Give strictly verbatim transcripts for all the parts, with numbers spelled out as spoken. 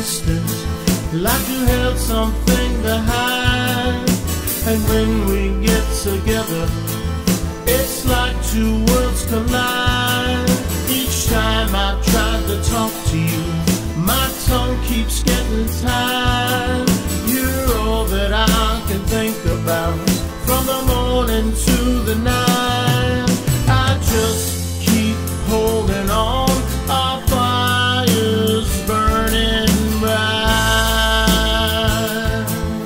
distant, like you held something behind. And when we get together, it's like two worlds collide. Each time I try to talk to you, my tongue keeps getting tired. You're all that I can think about, from the morning to the night. I just keep holding on, our fire's burning bright.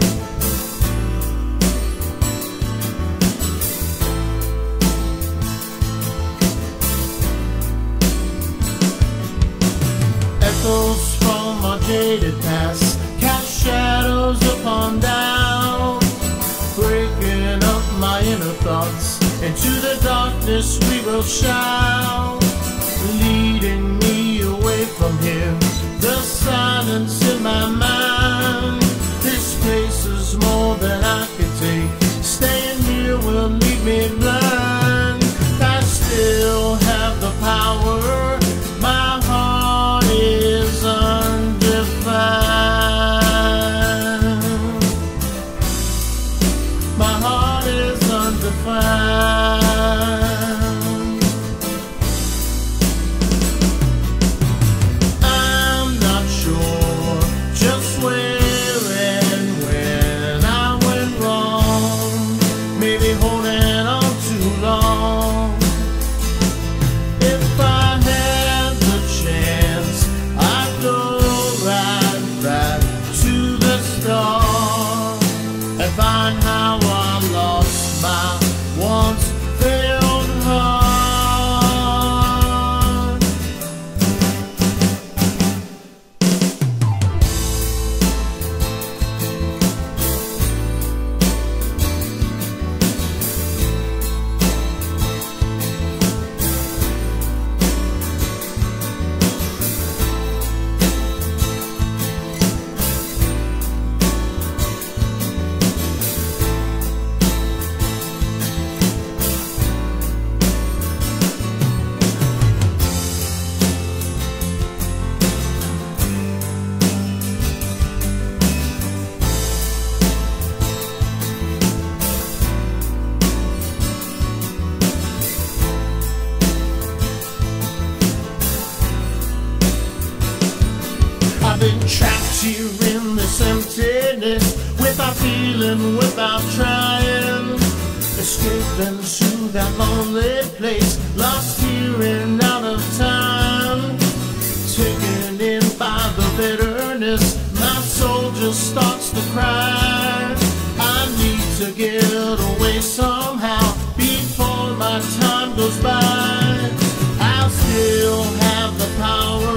Echoes from our jaded past cast shadows upon down, breaking up my inner thoughts. Into the darkness we will shout, leading me away from here, the silence in my mind. This place is more than I can take, staying here will leave me blind. I still have the power, my heart is undefined. My heart is undefined. I'm not sure just where and when I went wrong, maybe holding on too long. If I had the chance, I'd go right back to the start and find how I lost my once filled heart. I've been trapped here in this emptiness, without feeling, without trying, escaping to that lonely place, lost here and out of time. Taken in by the bitterness, my soul just starts to cry. I need to get away somehow before my time goes by. I'll still have the power